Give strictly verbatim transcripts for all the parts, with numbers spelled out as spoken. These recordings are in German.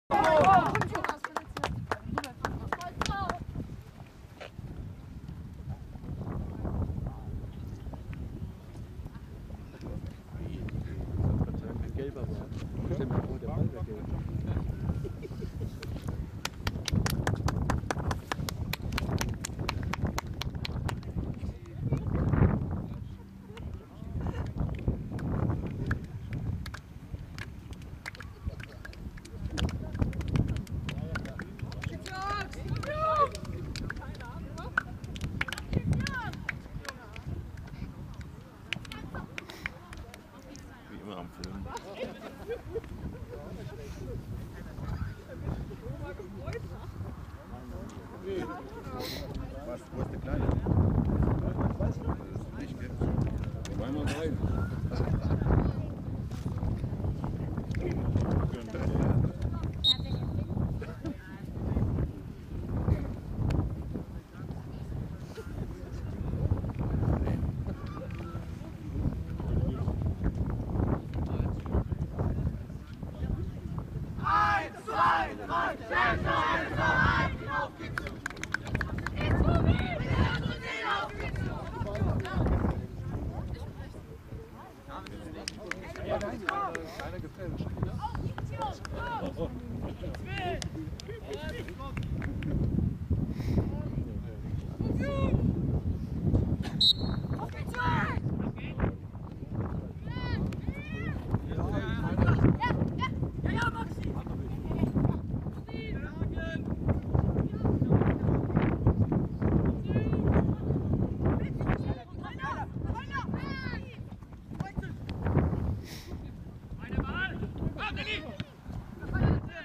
Was, wo ist der Kleine? Was? Nicht jetzt. Zweimal rein. Eine Ball! Komm, Denni!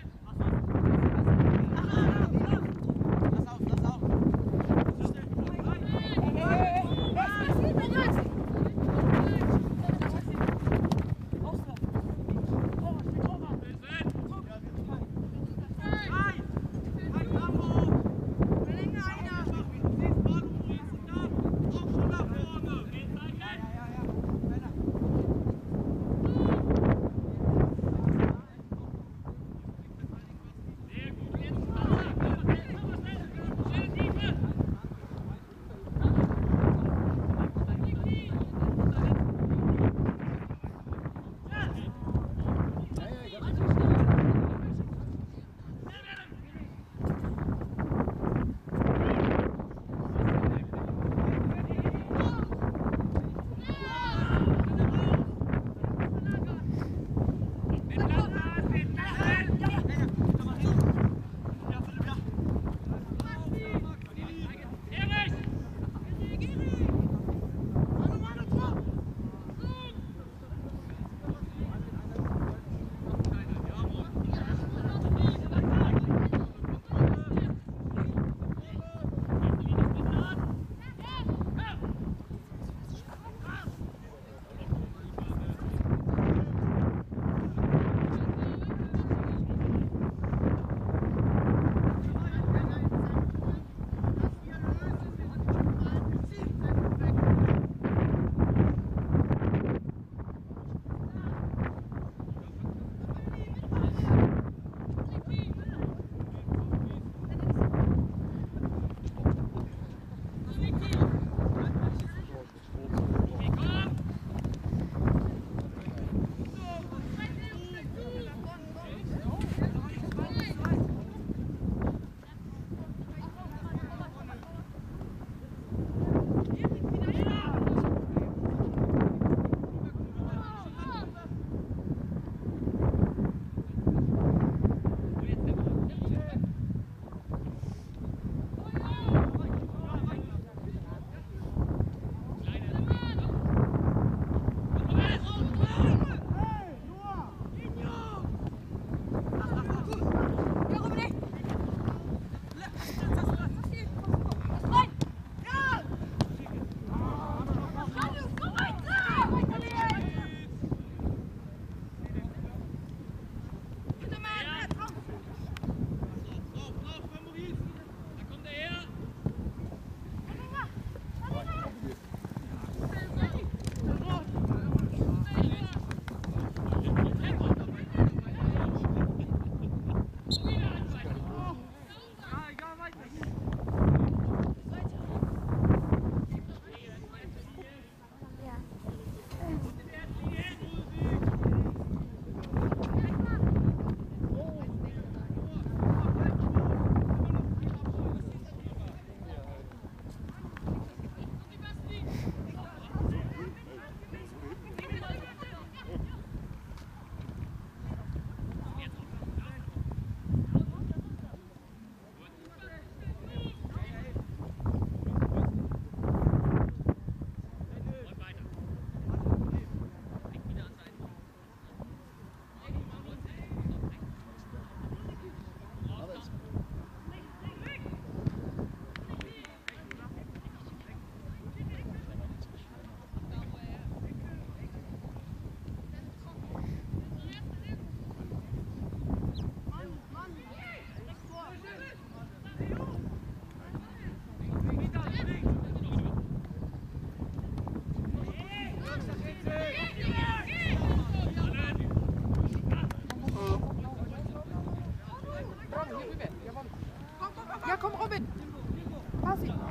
Ja, komm, Robin! Pass ihn!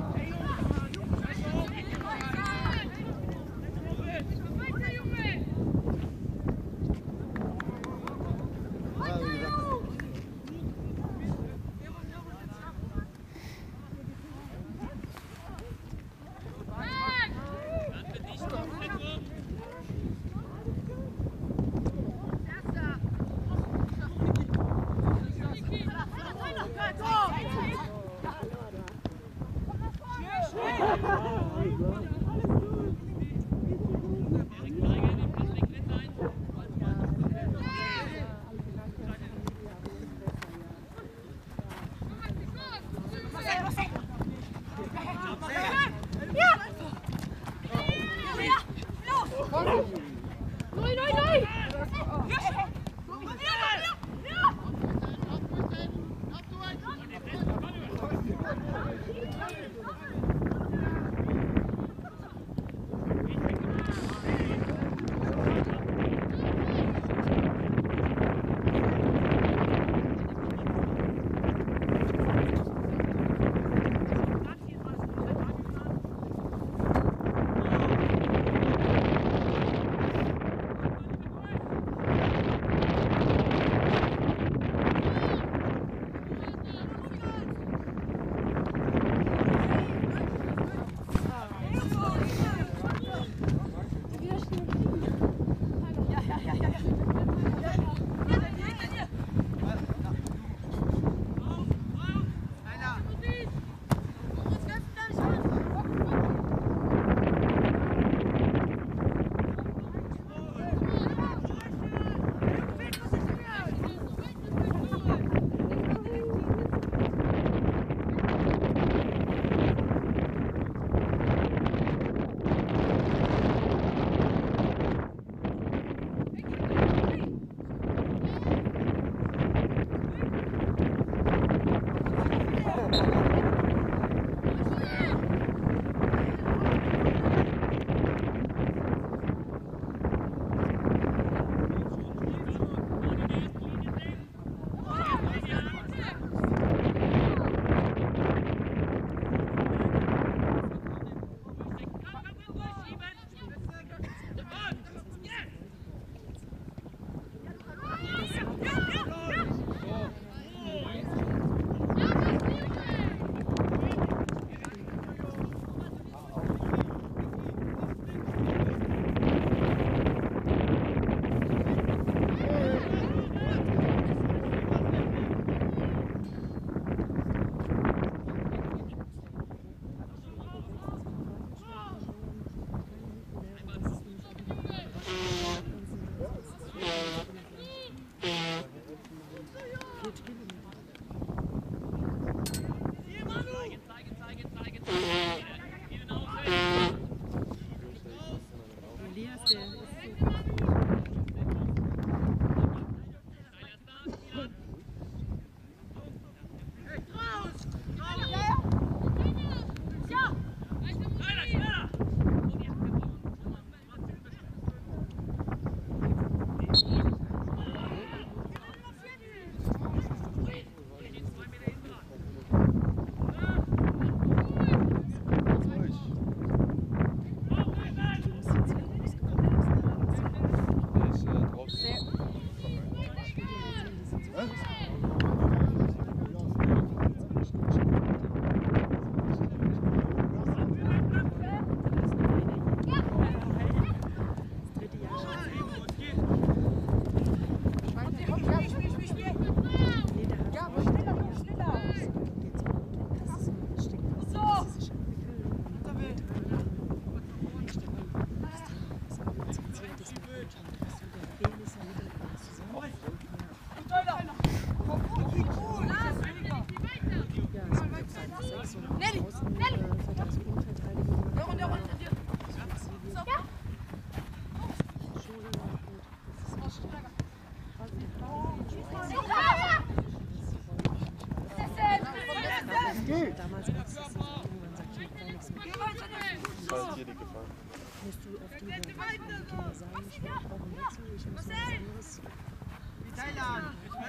damals gab es das irgendwann sagt, ich hab da nichts mit. Fallen dir die gefallen? Musst du auf die Kinder sagen, ich brauche ein Wechsel, ich muss was anderes. Thailand!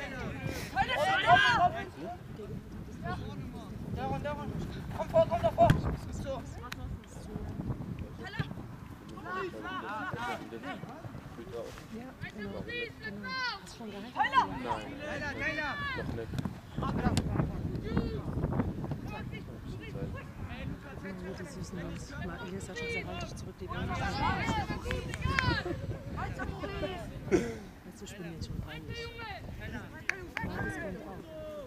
Daran, daran! Komm vor, komm doch vor! So! Ja, genau. Hast du schon gehalten? Nein! Thailand, Thailand! Noch nicht. Ah, genau. Oh, die süßen Jungs. Elias hat schon gesagt, halt dich zurück, die wollen nicht. Weißt du, spielen jetzt schon peinlich. Ja, das kommt auch.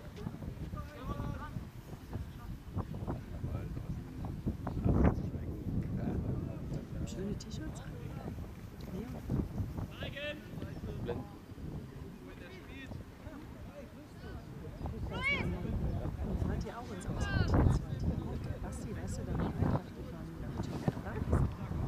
Schöne T-Shirts? Ja. Blenden. Und fahrt ihr auch ins Ausland jetzt? Basti, weißt du, da war Eintracht gefahren nach Jhg.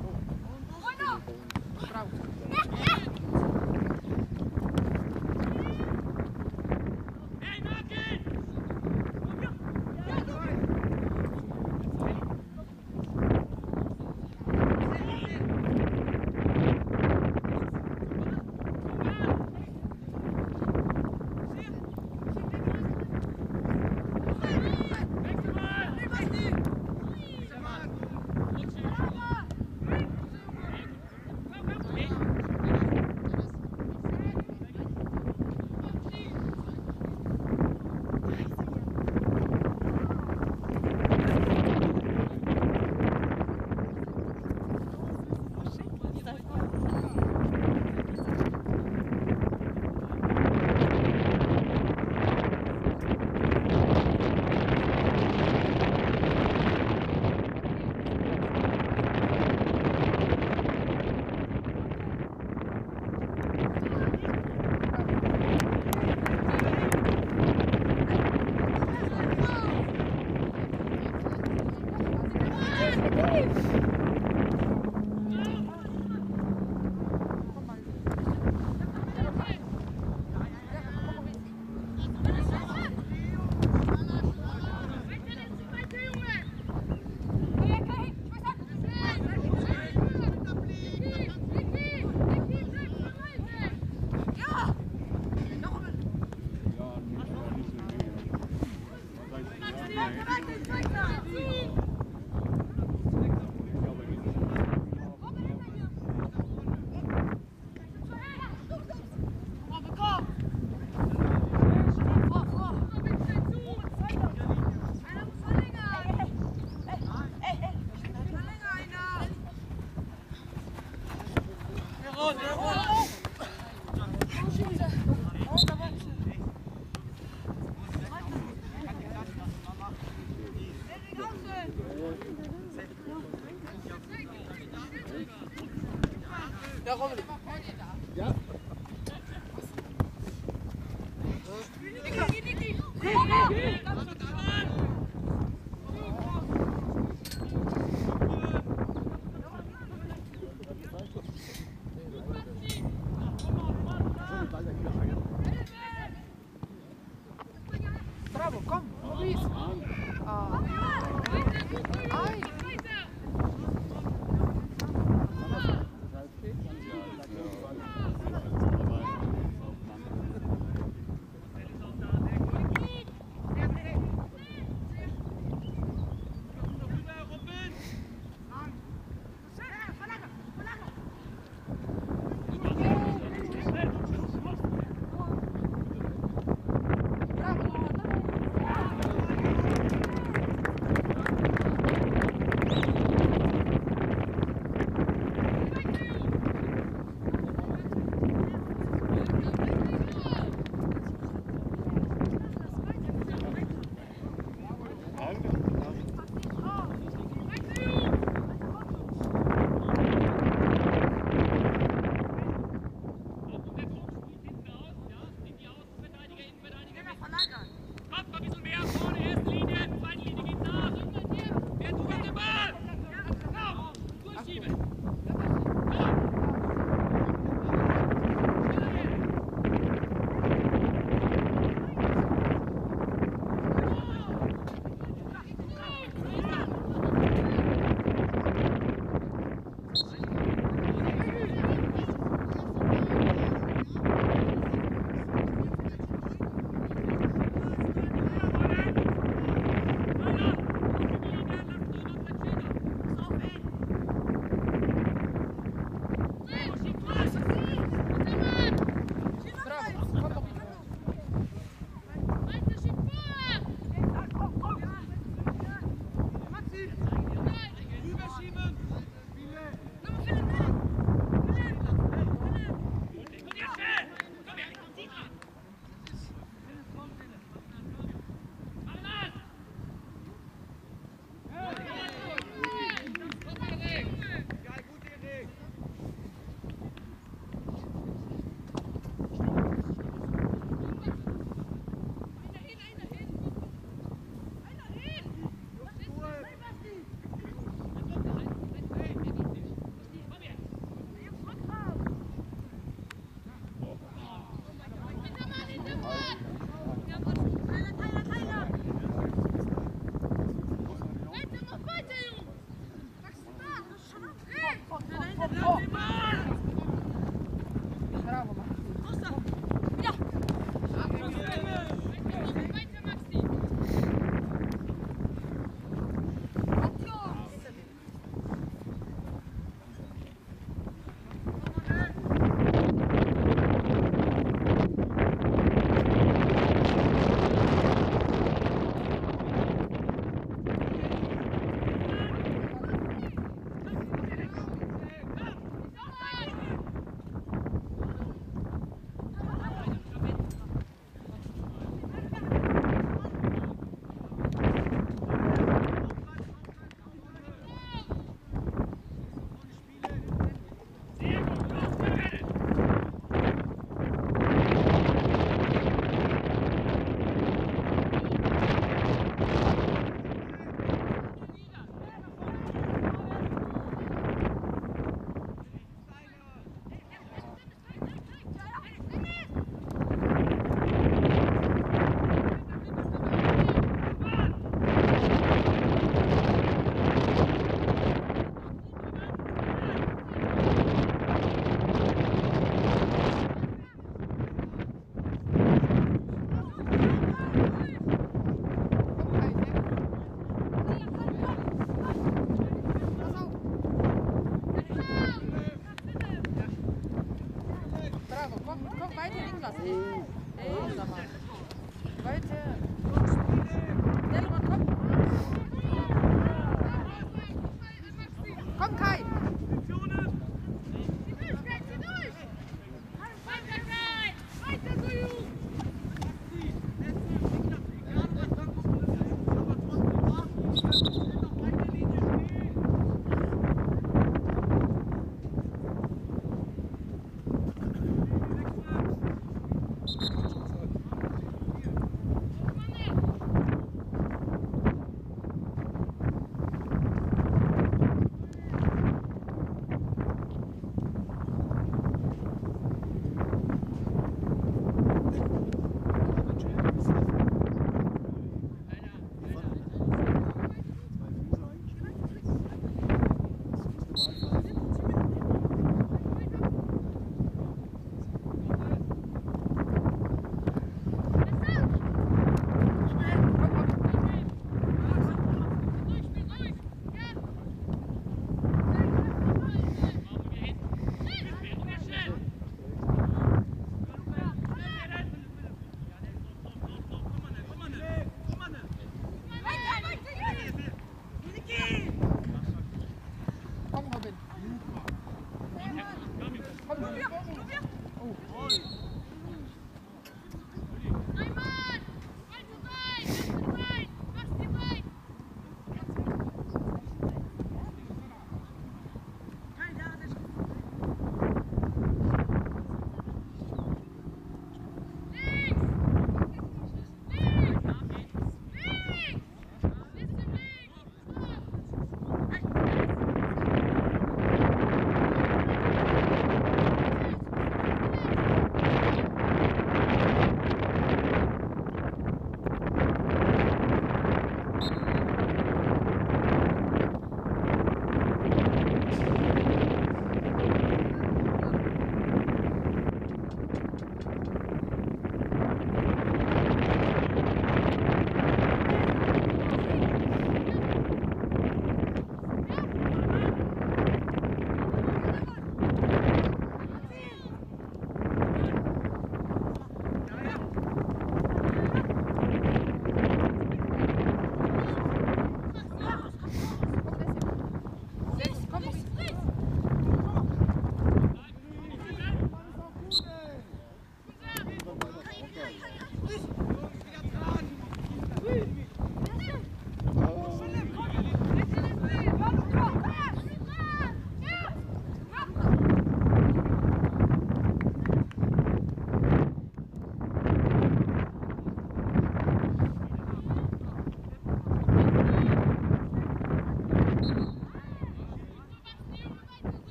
Ja, Robin. Ja. Bravo, komm, Maurice. Ah. Ei.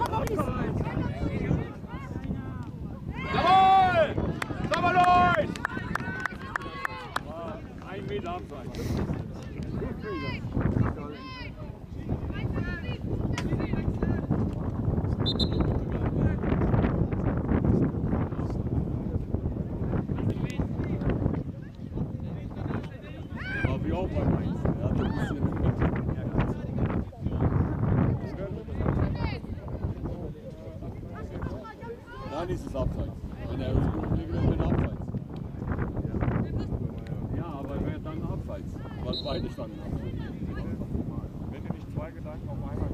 Jawohl! Sauber durch! Ein Meter abseits. War wie auch bei Mainz. Er hat ein bisschen dann ist es abseits. Wenn er uns gut blickt, dann abseits. Ja, aber wer dann abseits? Weil beide standen abseits. Wenn du nicht zwei Gedanken auf einmal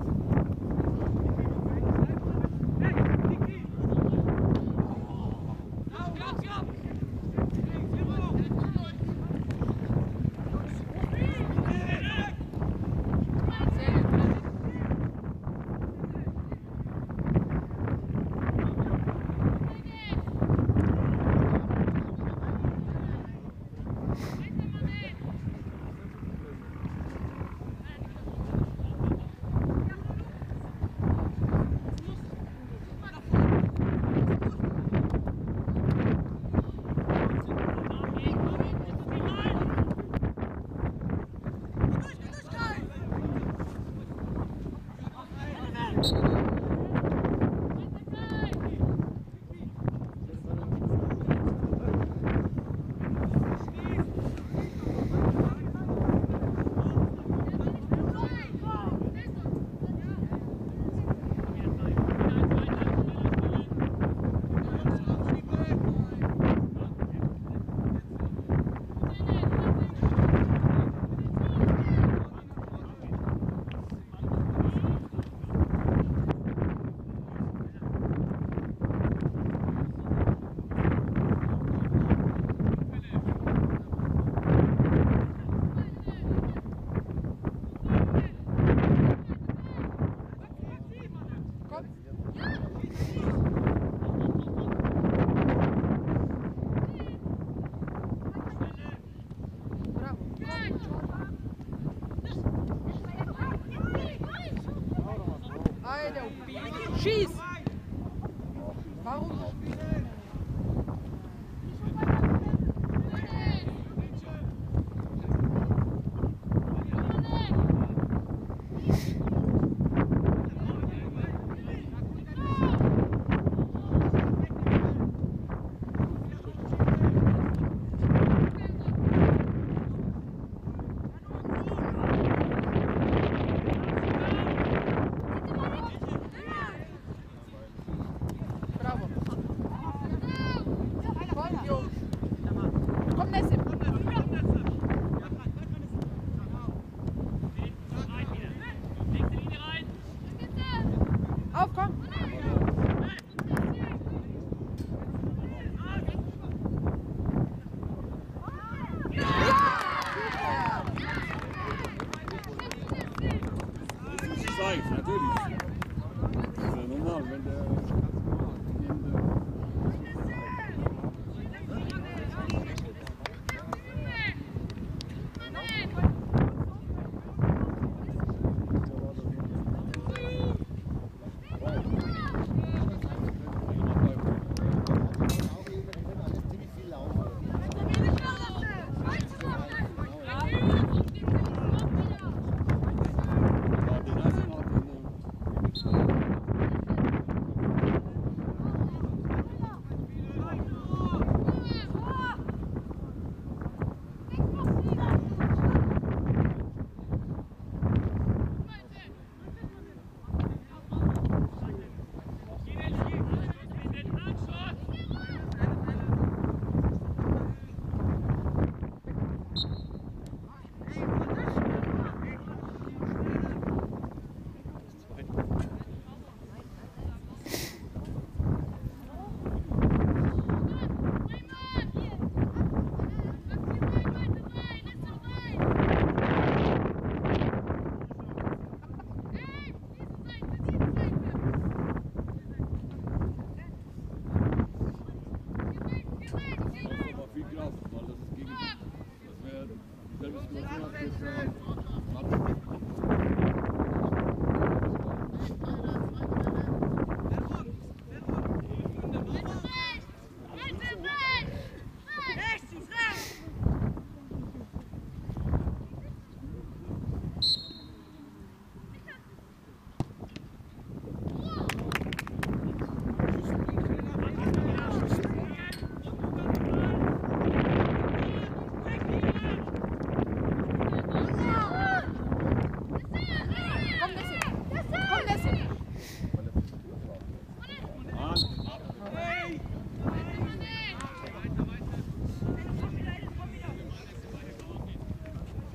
Schieß! Warum?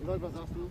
Leute, was sagst du?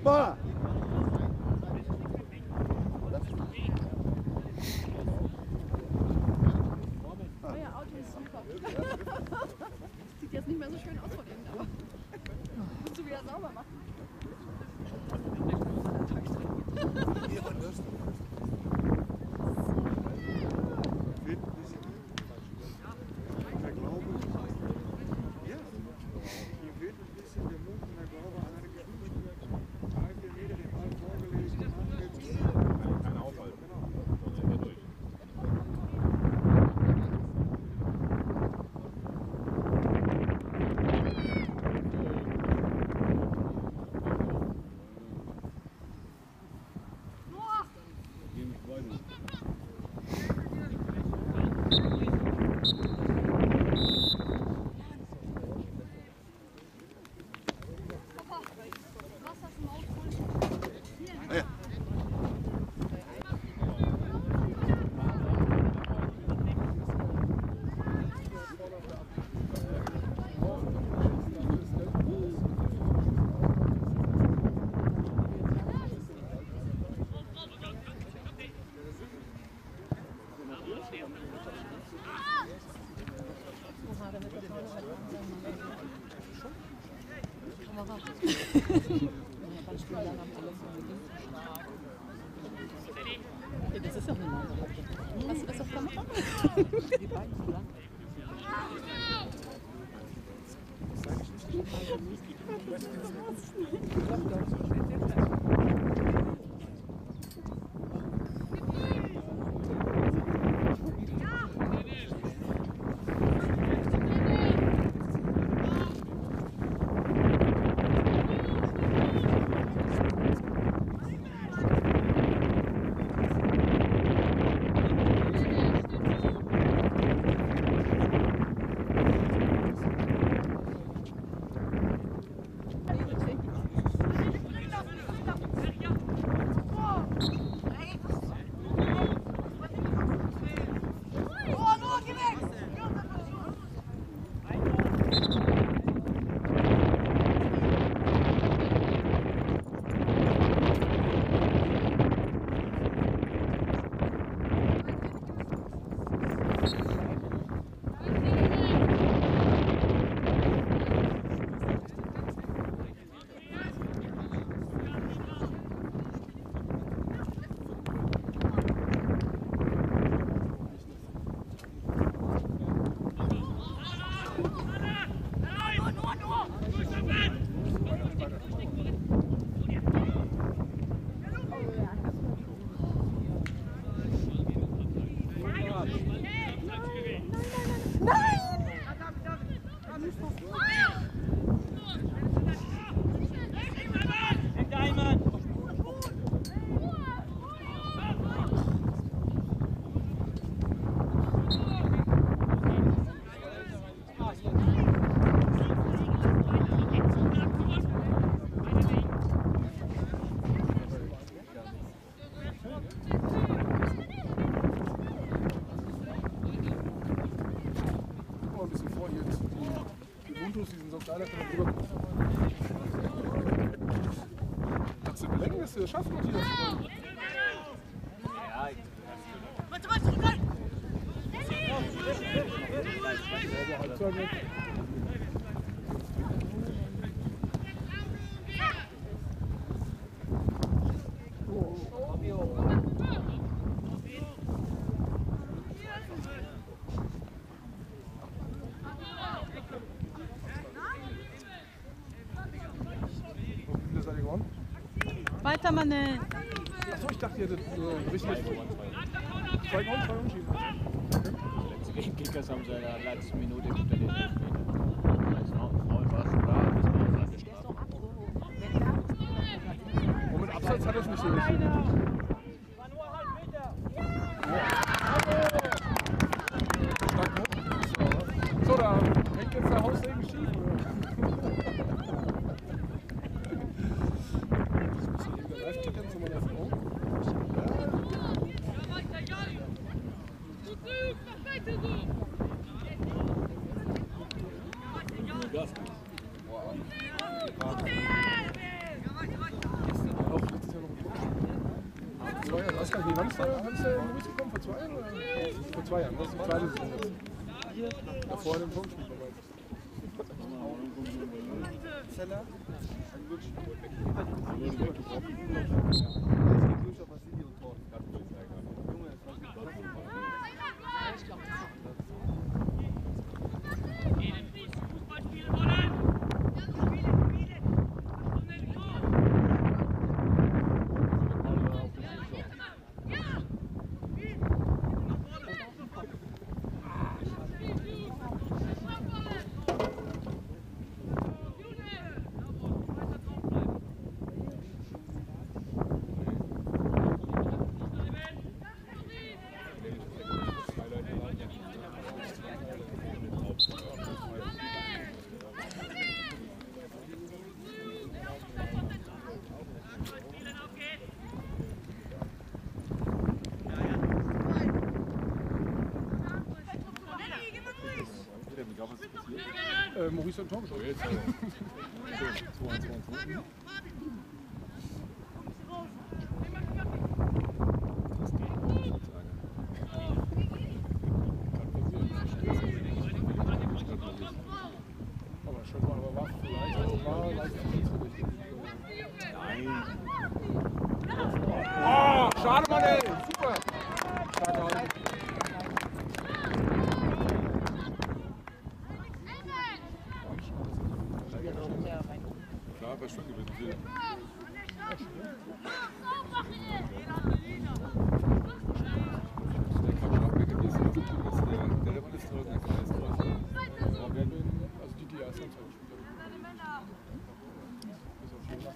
Super! Euer Auto ist super. Sieht jetzt nicht mehr so schön aus von innen, aber musst du wieder sauber machen. Das ist doch eine Nase. Hast du das auch gemacht? Die beiden so lang. Das schafft man hier. Ja, ich... Weiter, Mann! Achso, ich dachte, ihr hättet äh, richtig. Zwei Gold, zwei Unschieden. Die Kickers haben sie in der letzten Minute unter den Elfmeter. Als Foul war es da, das war es angestraft. Und mit Abseits hat er es nicht so richtig. So, da hängt jetzt der Haussegen schief. Live-Tickets zu meiner Frau. zwei Jahren. Weiß gar nicht, wann ist der Maurice gekommen? Vor zwei Jahren? Oder? Vor zwei Jahren, das ist die zweite Saison jetzt. Davor in dem Formspiel dabei. Zeller? Äh, Maurice hat ein Tor geschossen. Jetzt, ja. Aber schon mal, aber war vielleicht, war Leistungsvergleich. Nein. Oh, schade, Mann, ey. Super. Starke Hand. Klar, war schon gewesen. Also die, die erste Anzeige spielen. Bis auf jeden Fall.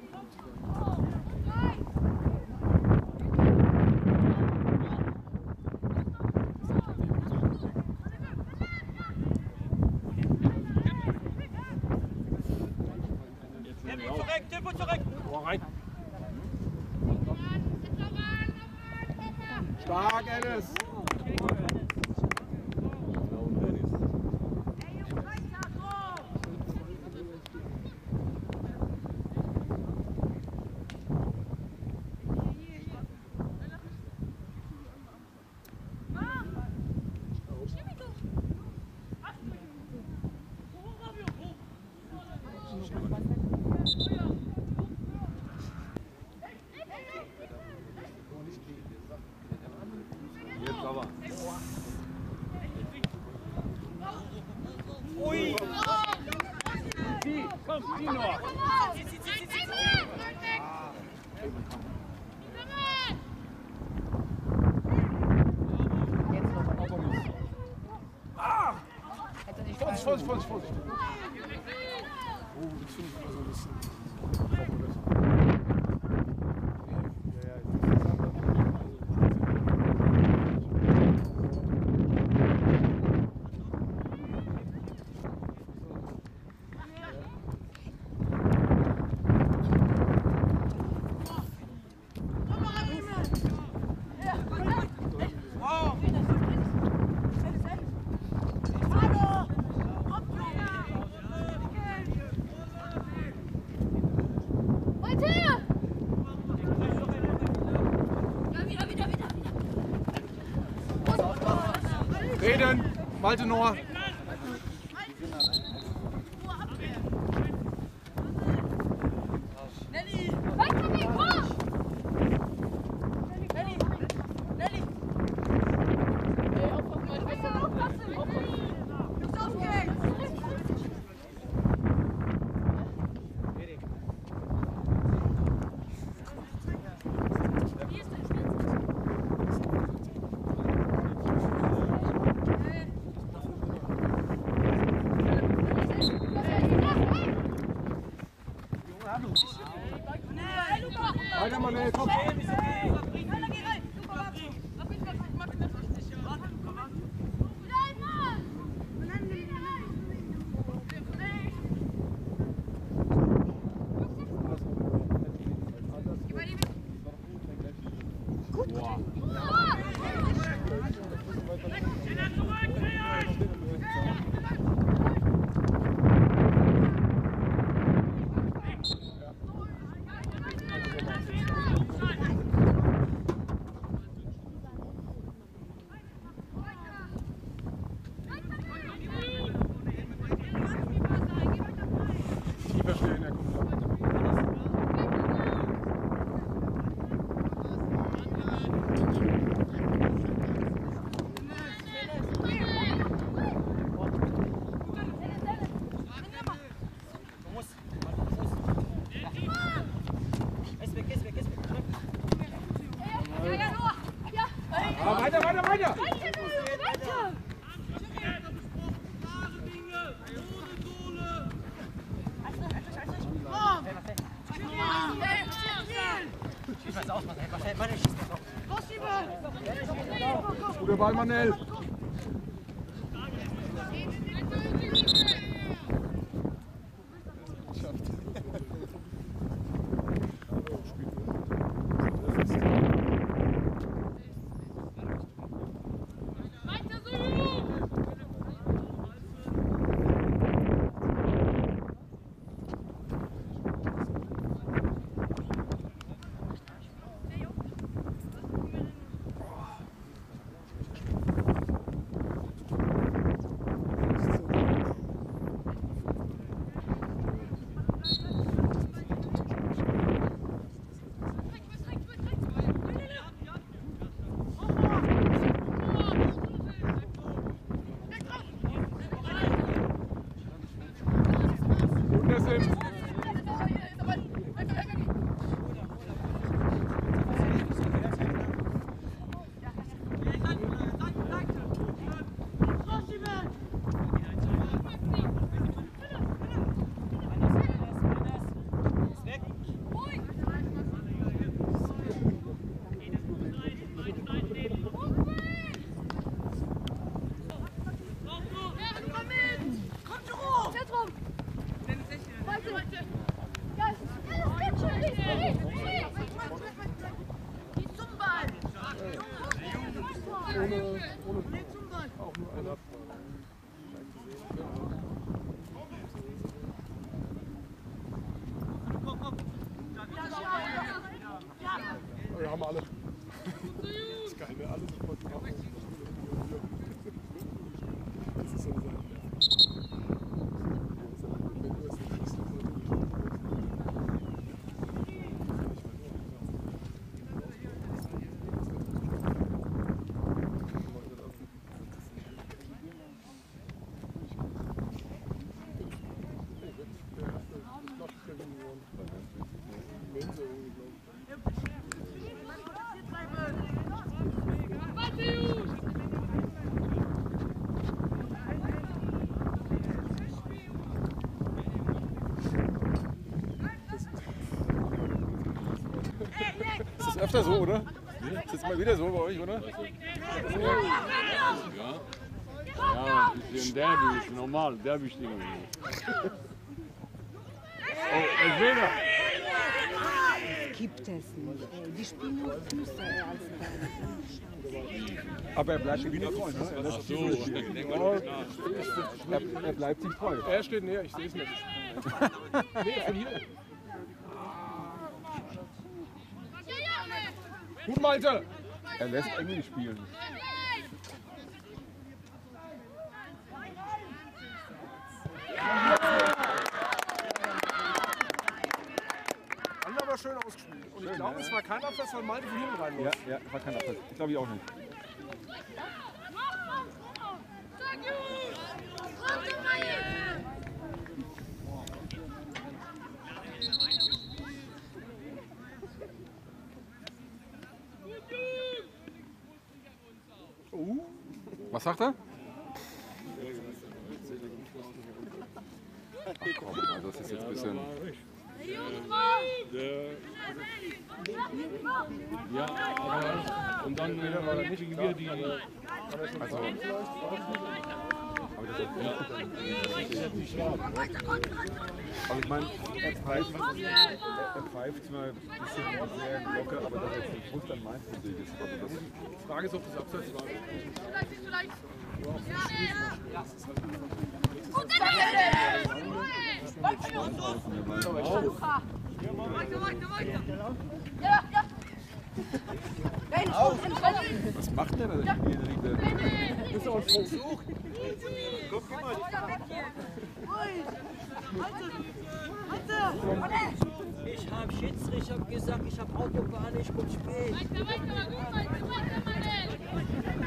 Tempo zurück! Oh, rein! Stark, Alice! Jetzt aber. Ui! Die, komm, die noch! Ah! Vorsicht, Vorsicht, Vorsicht, Vorsicht! Oh, das finde ich also ein bisschen. Reden, Malte Noah. Weiter, Mann, ey, komm! Aber weiter, weiter, weiter! Weiter! Guter Ball, Manel! Wir haben alle. Das ist geil, ne? Alle sofort machen. Das ist so eine Sache. Öfter so, oder? Ist jetzt mal wieder so bei euch, oder? Ja, ja, ein bisschen Derby ist normal, Derby-Stimmung. Oh, Elfmeter! Gibt es nicht. Die spielen nur Füße als Beine. Aber er bleibt ihm wieder treu, ne? Er lässt Ach so, er, er bleibt ihm treu. Er steht näher, ich sehe es nicht. Nee, von hier. Gut, Malte! Er lässt Engel spielen. Haben aber schön ausgespielt. Und ich glaube, es war kein Absatz, weil Malte von hinten rein muss. Ja, ja, war kein Absatz. Ich glaube ich auch nicht. Uh. Was sagt er? Ach komm, das ist jetzt ein bisschen... Ja, aber und dann äh, kriegen wir die... Also, aber das ist ja. Also ich meine, er pfeift, er, er pfeift zwar ein bisschen sehr locker, aber das ist nicht Frust an Mainz Musik ist. Also das die Frage ist, ob das Abseits war. Was macht der da? Das ist auch ein Versuch. Ich habe Schiedsrichter gesagt, ich habe Autobahn, ich komme spät. Weiter, weiter, weiter, weiter, Mann!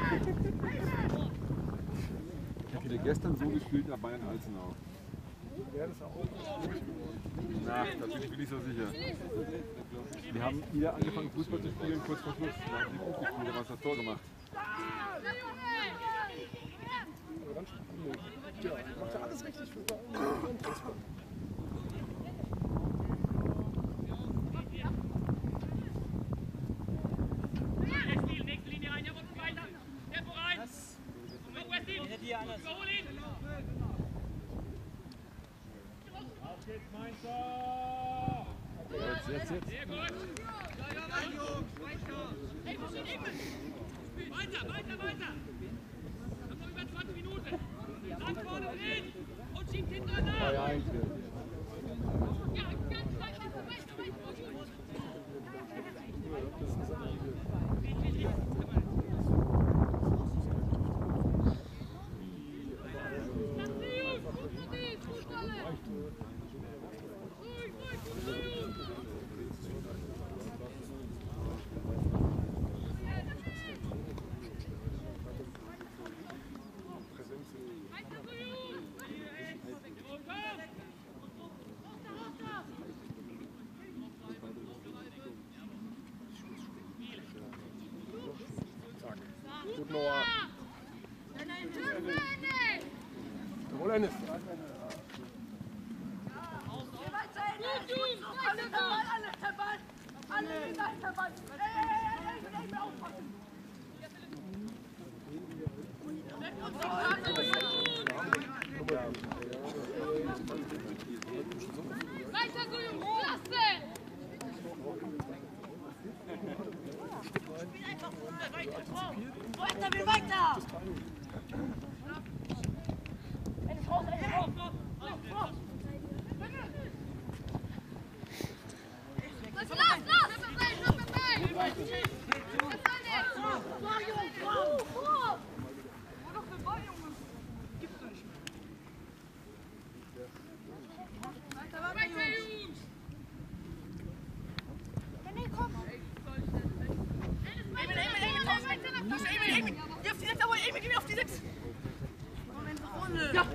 Ich habe gestern so gespielt nach Bayern Alzenau. Na, da bin ich mir nicht so sicher. Wir haben hier angefangen Fußball zu spielen, kurz vor Schluss. Da haben die Fußballspieler damals das Tor gemacht. Ja, macht ja alles richtig für Fußball. Jetzt, jetzt, jetzt. Weiter, weiter, weiter! Das noch über zwanzig Minuten! Nach vorne hin! Und schiebt hinter nach! Ja, ja, ich will. Ja, ganz weiter, weiter, weiter! Gut, Noah. Jawohl, Ennis. Weiter so, Jungs! Klasse! Spiel einfach weiter, will weiter! Ennis raus, Ennis raus! Lass, lass, lass! Lass dabei, lass dabei! Vor, Jungs, vor! Vor! Wo doch für Ball, Jungs? Gibt's nicht. Weiter, weiter, Jungs! Nee, komm! Emil, Emil, Emil, raus! Emil, Emil! Geh auf die Sitz, aber Emil, geh mir auf die Sitz! Ja!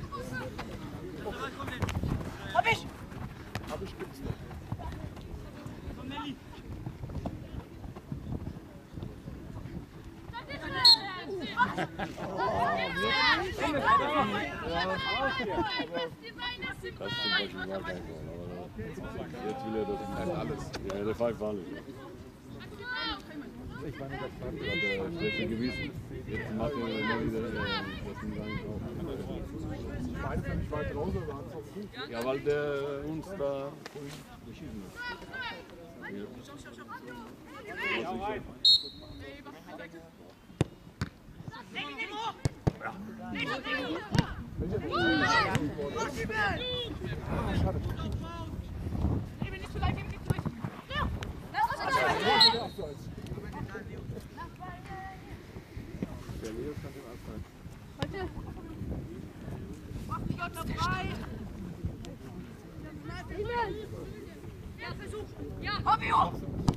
Hab ich! Hab ich, gibt's noch. Komm, Nelly! Jetzt will er das alles. Ja, der pfeift alles. Ich meine, das pfeift ja der schlechte Gewissen. Jetzt macht er immer wieder das nicht eigentlich auch. Beide sind nicht weit raus, aber hat's auch gut. Ja, weil der uns da beschieden hat. Ja. Schade. Emil, nicht zu leicht, Emil, nicht zu leicht! Ja! Der Leo kann den abfallen. Heute! Mach die Gott noch frei! Emil! Ja, Versuch! Ja! Fabio!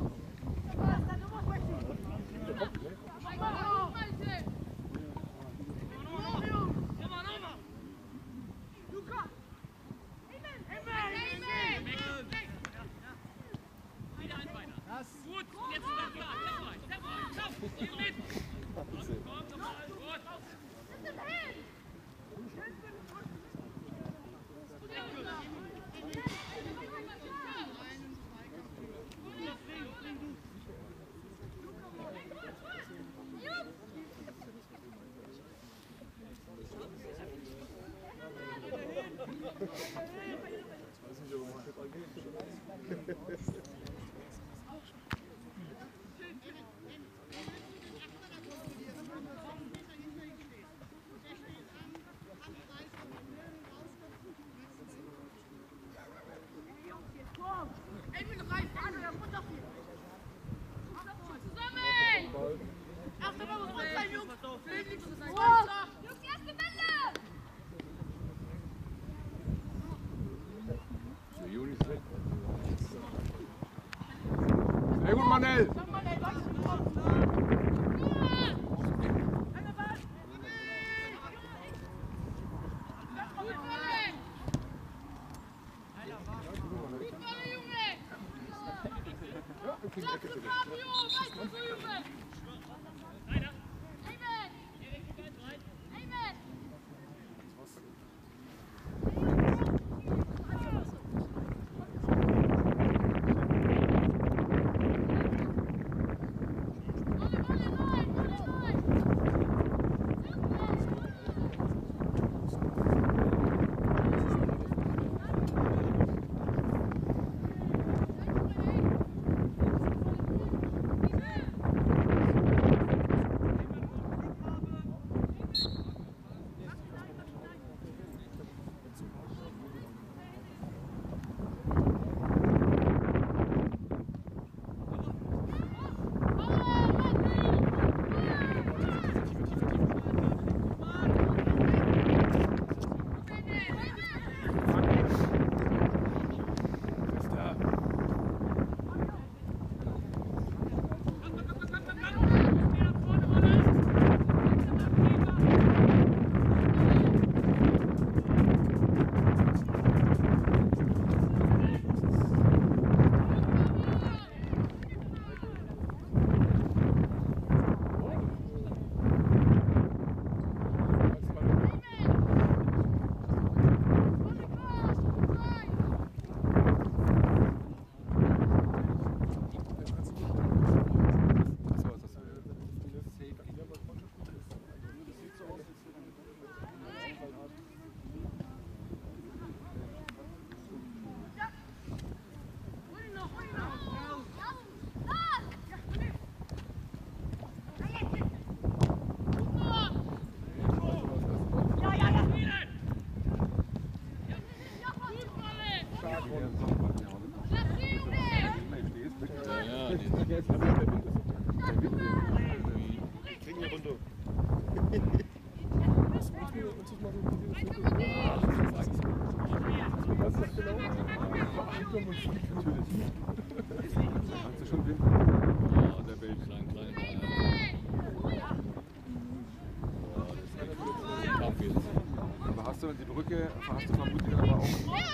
Gut, jetzt ist klar. Sehr gut, Manel! Die Brücke hast du vermutlich aber auch.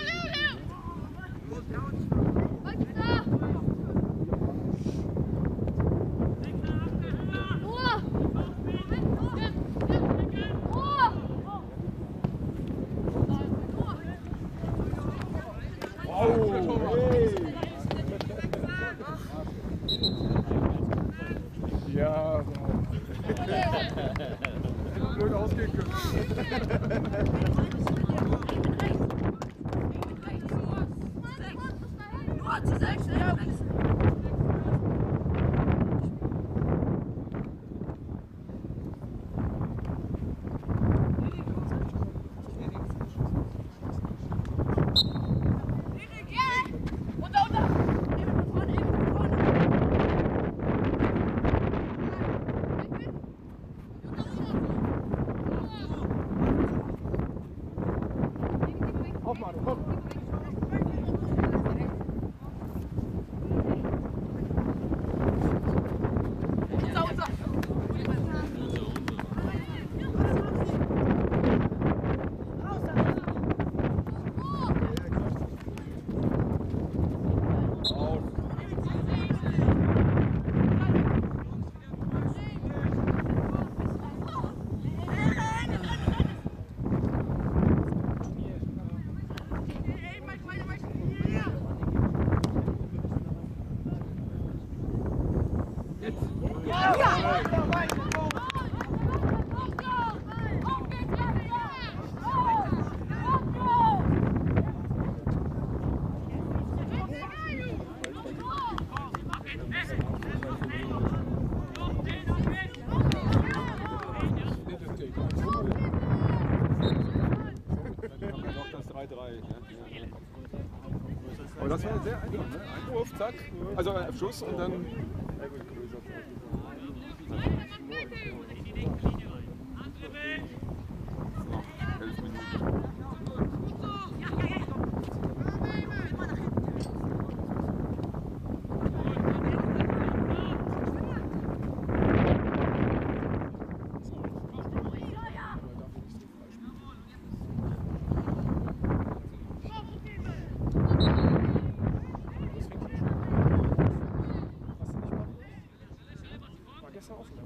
Ja, blöd ausgehen können. Aber das war sehr einfach, ne? Einwurf, zack, also äh, Schuss und dann. Noch elf Minuten. Extra offen.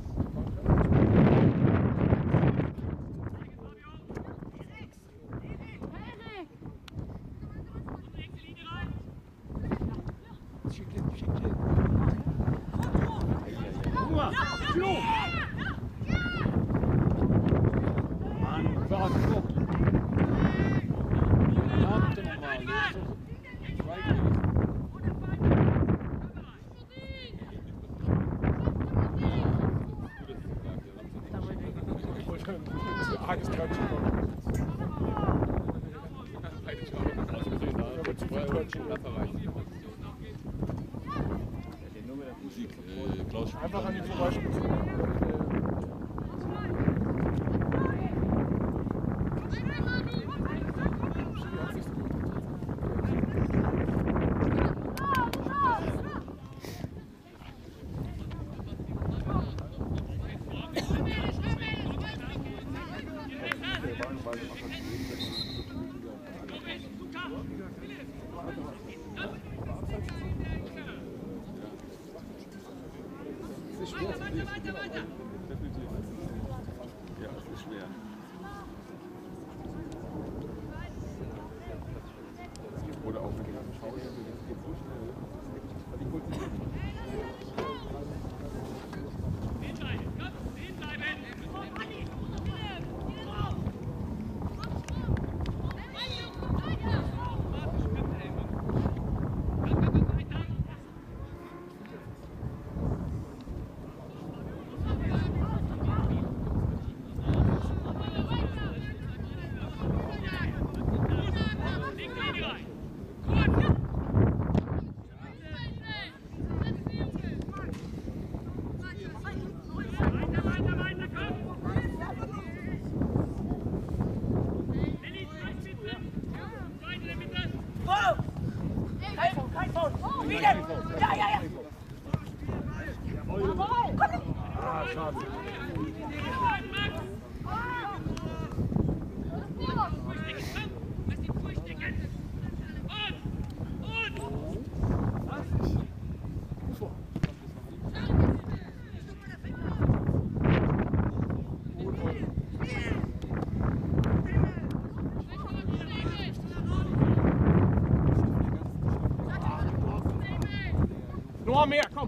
Einfach an ihm vorbeispielen. Noch mehr, komm!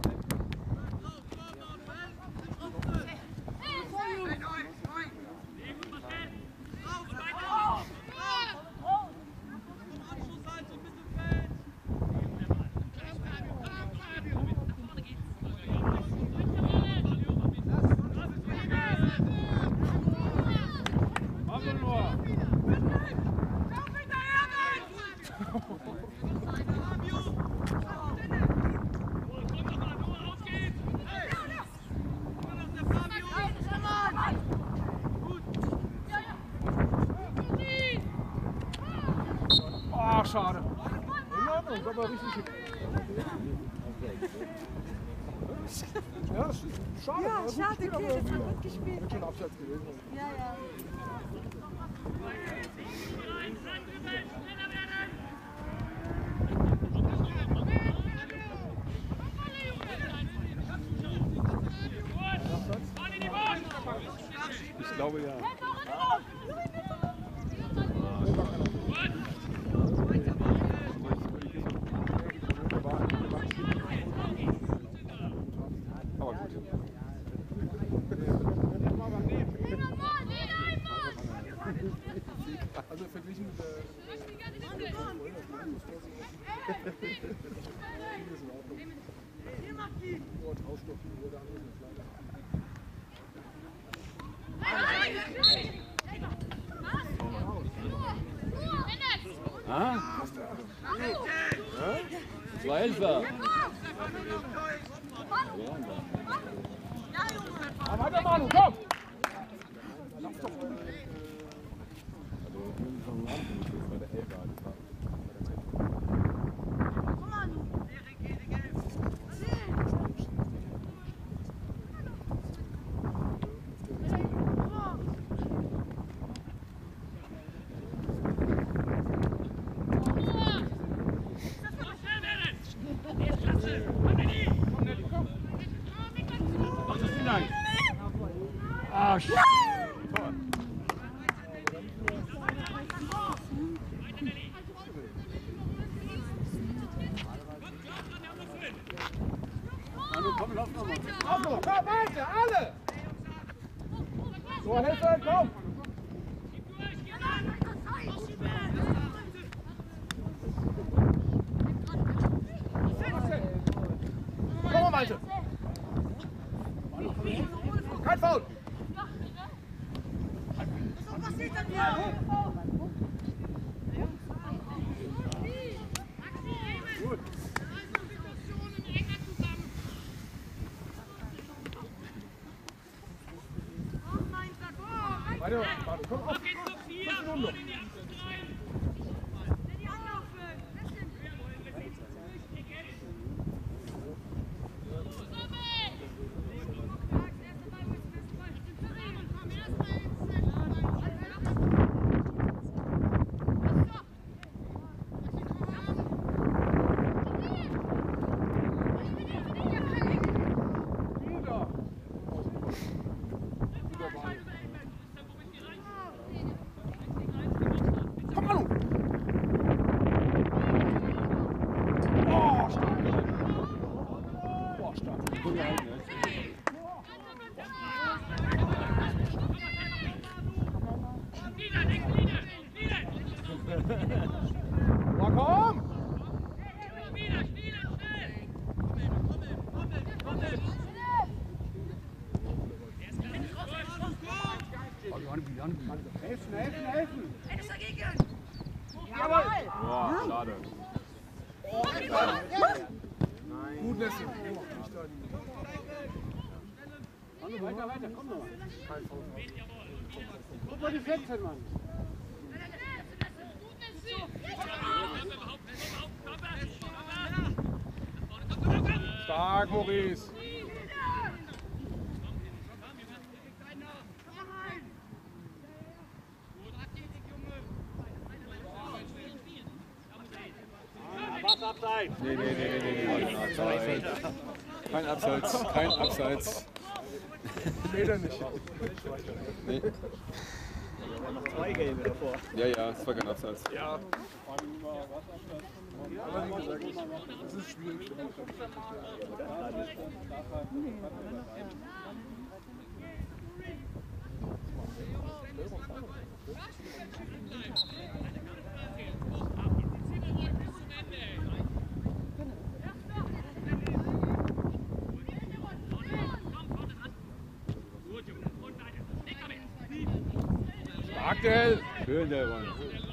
Schade. Ja, das war aber richtig schick. Ja, das ist schade. Ja, schade, okay, das war gut gespielt. Wird schon abseits gewesen. Ja, ja. Ich glaube ja. Also verglichen mit der Ah? Zwei Elfer. Ja, weiter, Manu, komm! Mach das Arsch! Komm, lauf nochmal. Komm, komm, weiter, alle! So, Hilfe, komm! Komm mal, Malte! Kein Foul! Was passiert denn hier? Gut. Warte, warte, komm auf! Fünf Minuten noch! Helfen, helfen, helfen! Eines dagegen! Jawohl! Boah, schade. Gut, Nessie. Weiter, weiter, komm noch. Guck mal die Fenster, Mann. Stark, Maurice. Nee, nee, nee, nee, nee, nee. Kein Abseits, kein Abseits. Später nicht. Nee. Noch zwei Gelbe davor. Ja, ja, es war kein Abseits. Ja. Aber wie gesagt, das ist schwierig. Aktuell! Schön, der Mann.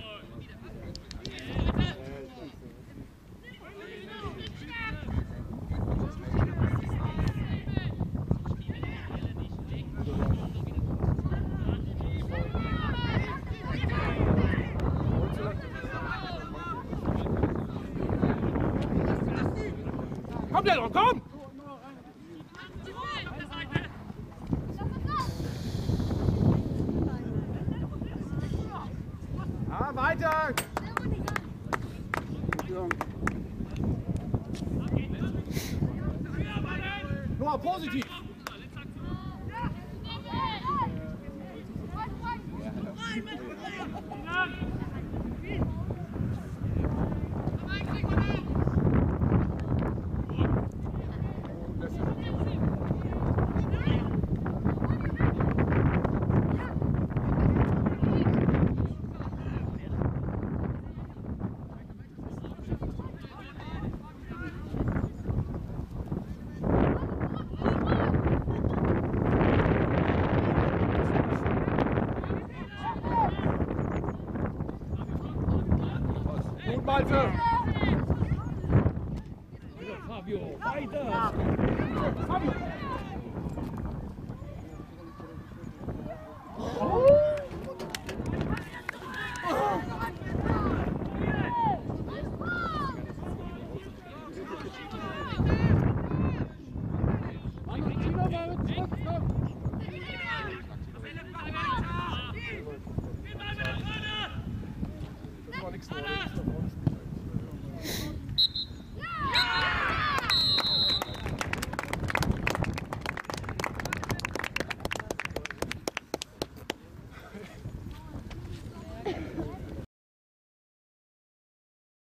Komm, der doch, komm! Ah, weiter! Noah, positiv! Malte! Fabio, weiter! Fabio! Mann, Tino, mal zurück, komm!